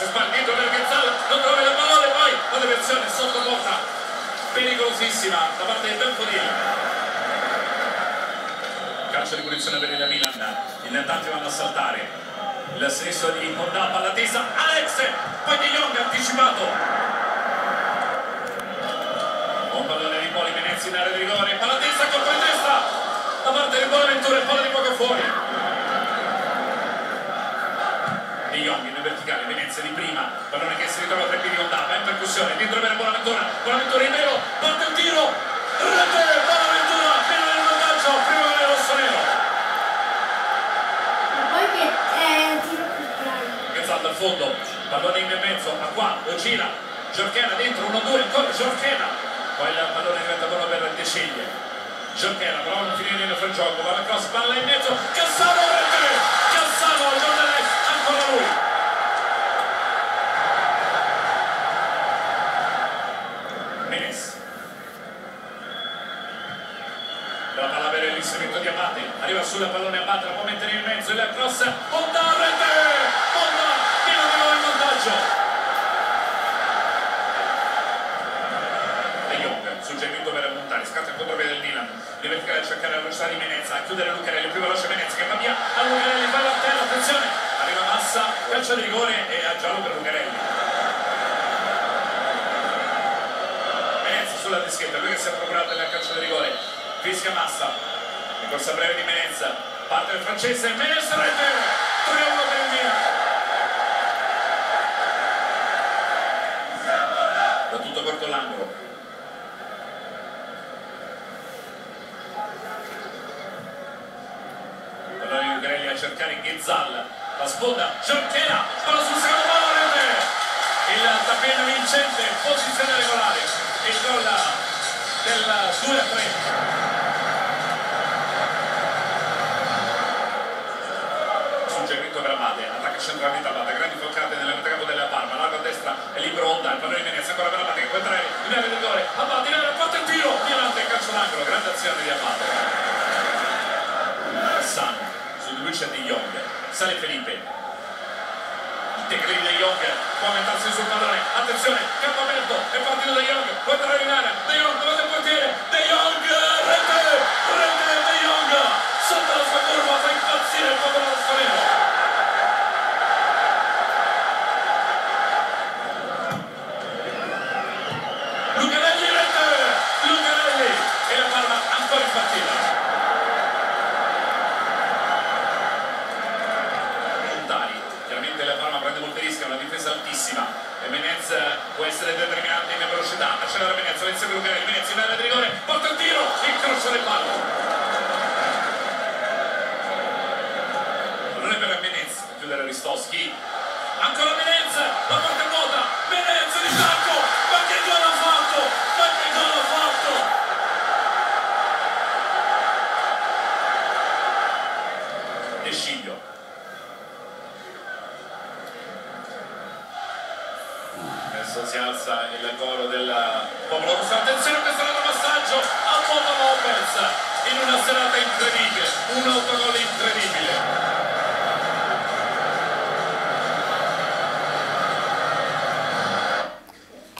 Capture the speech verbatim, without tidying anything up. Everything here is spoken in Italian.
si sbaglia dietro per Gazzalla, non trova il pallone, poi la deviazione sotto porta pericolosissima da parte di Benfodil. Calcio di punizione per il Milan, in tanti vanno a saltare il sinistro di Honda, palla tesa, Alex, poi De Jong anticipato, un pallone di Poli, Venezia in area di rigore, palla tesa, colpo di testa da parte di Bonaventura, palla di poco fuori. De Jong in verticale, Venezia di prima, pallone che si ritrova tra i piedi Honda, va in percussione, dentro per Bonaventura, Bonaventura in velo, parte il tiro, rete, Bonaventura, fino del vantaggio, prima che rosso-nero. Ma poi che è un tiro più grande. Gazzalla al fondo, pallone in mezzo, a qua, lo gira, Jorquera dentro, uno due, ancora Jorquera, poi il pallone diventa buono per De Ceglie, Jorquera però non finire nel fraggioco, va la cross, palla in mezzo, Cassano, rete, Cassano, Jordan, ancora lui. Menes, la palla per l'inserimento di Abate, arriva sul pallone Abate, la può mettere in mezzo, il cross, Honda, rete, Honda, pieno di nuovo in vantaggio. De Jong, suggerimento per Montani, scatta il contropiede del Milan, deve cercare a cercare la velocità di Menezza, a chiudere Lucarelli, più veloce Menezza che va via a Lucarelli, fa l'alterno, attenzione, arriva Massa, calcio di rigore e a giallo per Lucarelli. Menezza sulla dischetta, lui che si è procurato il calcio di rigore, fischia Massa, in corsa breve di Menezza, parte il francese, Menezza, rete, tre a uno per il Milan. Da tutto corto l'angolo. Allora Lucarelli a cercare Ghezzal, la sponda, Jorquera, palla sul secondo palo, rete, il tappeto vincente, posizione regolare, il gol del due a tre. Suggerimento per Abate, attacca centralmente Abate, grandi foccate nella metacampo della Parma, largo a destra, è libero Honda, il pallone di Venezia, ancora per Abate che può entrare in area di rigore, Abate in area, porta il tiro, Violante, calcio d'angolo, grande azione di Abate. San, su di lui c'è De Jong, sale Felipe, il tecnico di De Jong, può aumentarsi sul pallone, attenzione, campo aperto, è partito De Jong, può entrare in area, De Jong, dove il portiere, De Jong, rete, rete De Jong, sotto la sua curva, fa impazzire il popolo rossonero. Lucarelli, rete, Lucarelli, e la Parma ancora in partita. Chiaramente la Parma prende molti rischi, una difesa altissima e Menez può essere determinante in velocità, accelera Menez, lo insegue Lucarelli, Menez in area di rigore, porta il tiro, incrocia le palle. Allora per Menez, chiudere Ristowski, ancora Menez, la porta vuota, Menez di tacco, ma che gol ha fatto, ma che gol ha fatto. De Sciglio. Adesso si alza il coro del popolo russo, attenzione a questo passaggio a Moto Lopez in una serata incredibile, un autogol incredibile.